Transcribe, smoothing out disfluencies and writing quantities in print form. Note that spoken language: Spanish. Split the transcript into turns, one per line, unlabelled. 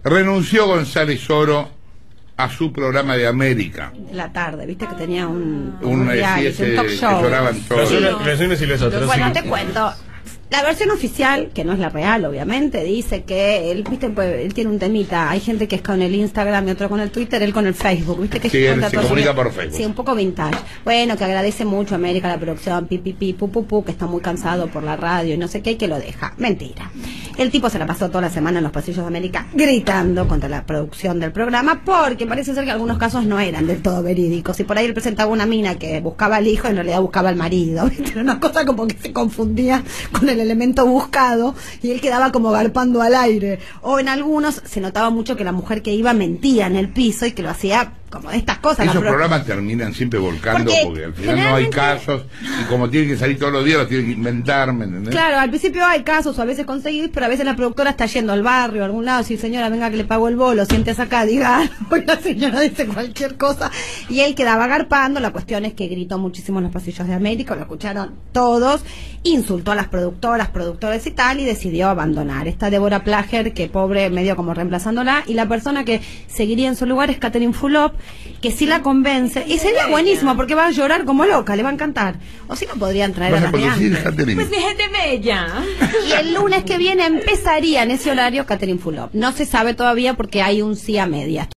Renunció González Oro a su programa de América.
La tarde, viste que tenía un
reality, un talk show. Que lloraban todos.
Bueno, te cuento. La versión oficial, que no es la real, obviamente, dice que él, viste, pues, él tiene un temita. Hay gente que es con el Instagram y otro con el Twitter, él con el Facebook, viste que
sí, él se comunica por Facebook.
Sí, un poco vintage. Bueno, que agradece mucho a América la producción, pu, que está muy cansado por la radio y no sé qué, y que lo deja. Mentira. El tipo se la pasó toda la semana en los pasillos de América gritando contra la producción del programa, porque parece ser que algunos casos no eran del todo verídicos. Y por ahí él presentaba una mina que buscaba al hijo y en realidad buscaba al marido, ¿viste? Era una cosa como que se confundía con el elemento buscado y él quedaba como garpando al aire. O en algunos se notaba mucho que la mujer que iba mentía en el piso y que lo hacía como de estas cosas.
Esos programas terminan siempre volcando porque al final no hay casos y como tienen que salir todos los días los tienen que inventar, ¿me entendés?
Claro, al principio hay casos o a veces conseguís, pero a veces la productora está yendo al barrio, a algún lado, si señora, venga que le pago el bolo, siéntese acá, diga algo, y la señora dice cualquier cosa y él quedaba garpando. La cuestión es que gritó muchísimo en los pasillos de América, lo escucharon todos, insultó a las productores y tal, y decidió abandonar. Está Débora Plager, que pobre, medio como reemplazándola, y la persona que seguiría en su lugar es Catherine Fulop, que si la convence, y sería buenísimo porque va a llorar como loca, le va a encantar. O si no podrían traer a la de antes.
Pues déjate bella.
Y el lunes que viene empezaría en ese horario Catherine Fulop. No se sabe todavía porque hay un sí a medias.